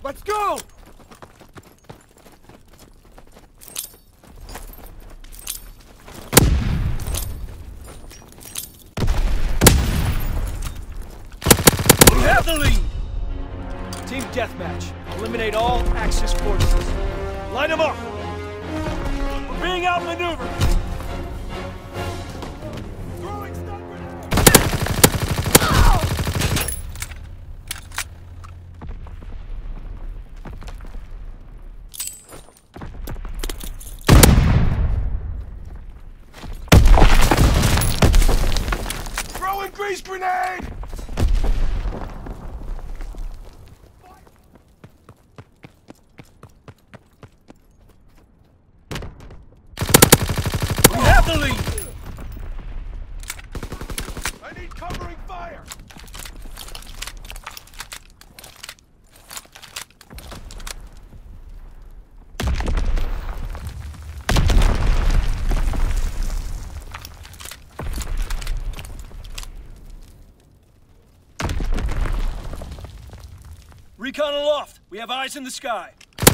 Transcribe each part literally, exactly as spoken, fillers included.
Let's go! We have the lead! Team deathmatch. Eliminate all Axis forces. Line them up! We're being outmaneuvered! Throwing stun grenade! Throwing grease grenade! The lead. I need covering fire! Recon aloft. We have eyes in the sky.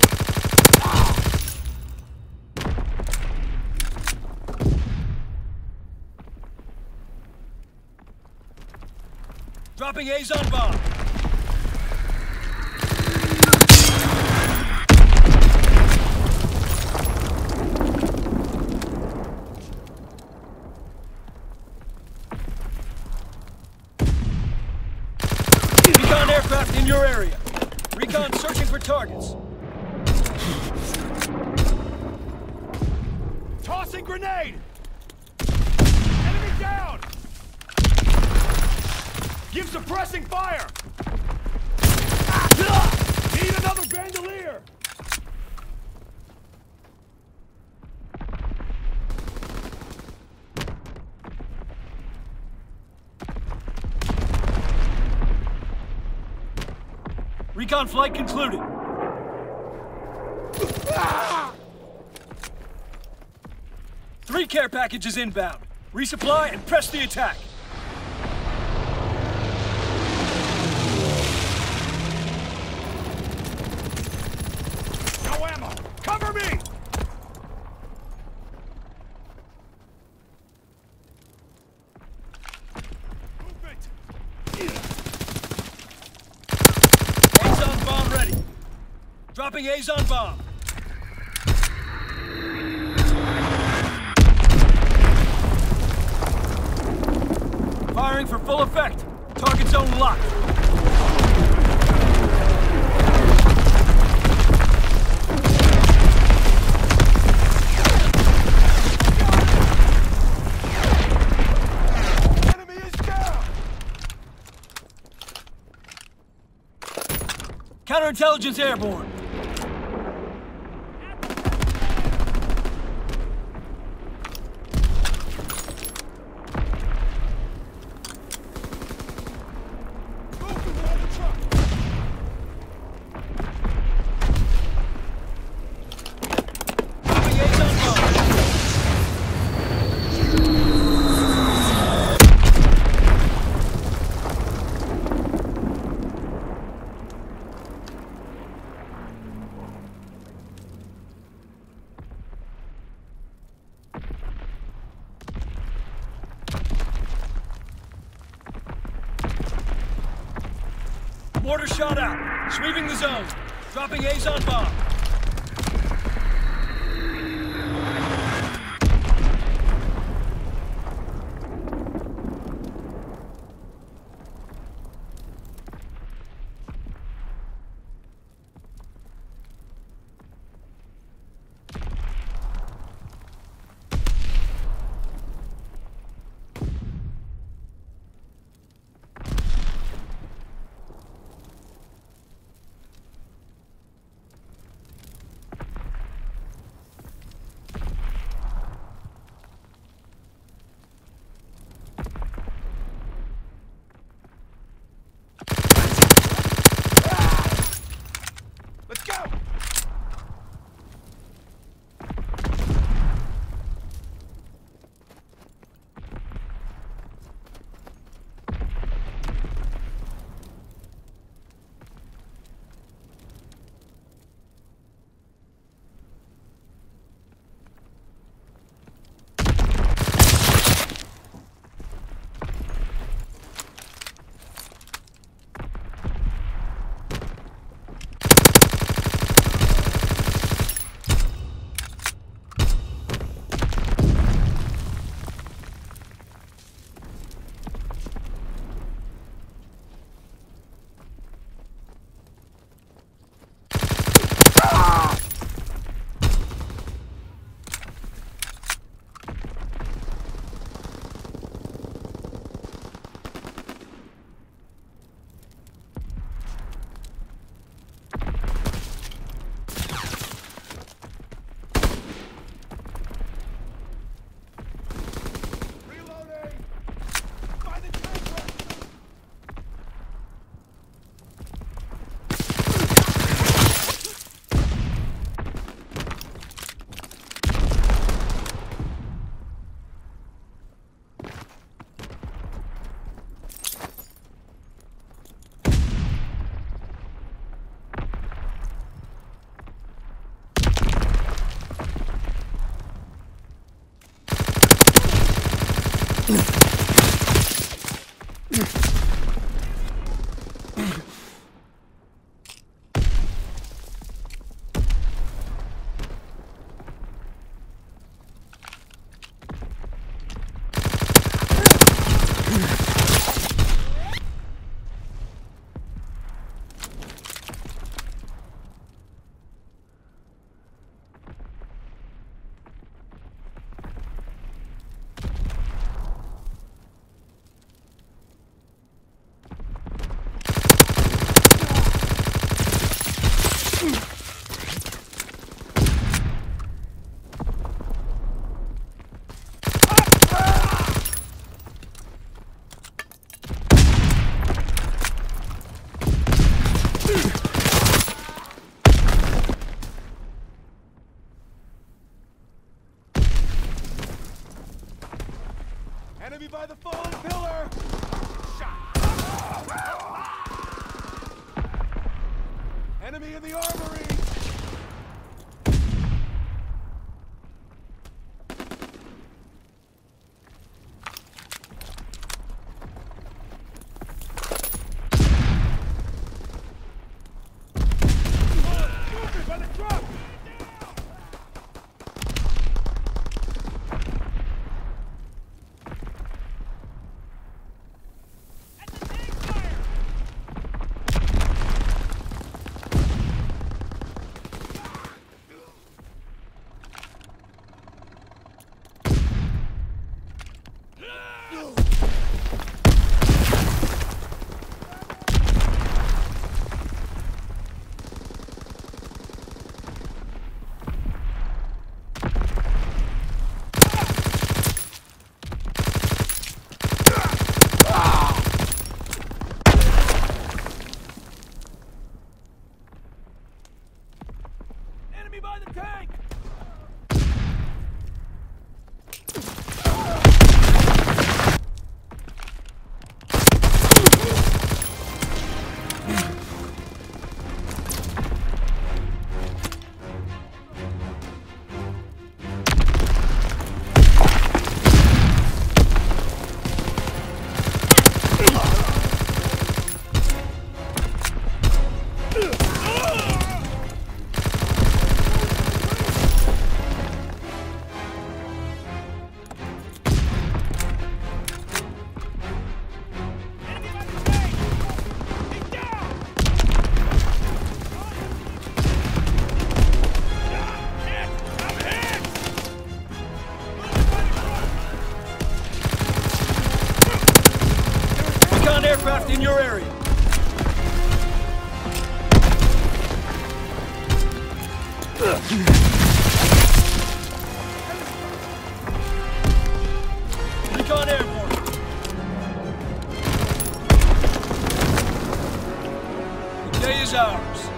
Dropping Azon bomb. Recon aircraft in your area. Recon searching for targets. Tossing grenade! Enemy down! Give suppressing fire! Need another bandolier! Recon flight concluded. Three care packages inbound. Resupply and press the attack. No ammo! Cover me! Movement! Azon bomb ready. Dropping Azon bomb. Firing for full effect. Target zone locked. Enemy is down! Counterintelligence airborne. Mortar shot out. Sweeping the zone. Dropping Azon bomb. Enemy by the fallen pillar! Shot! Enemy in the armory! Movement by the truck! Enemy by the tank! Aircraft in your area. Recon airborne. The day is ours.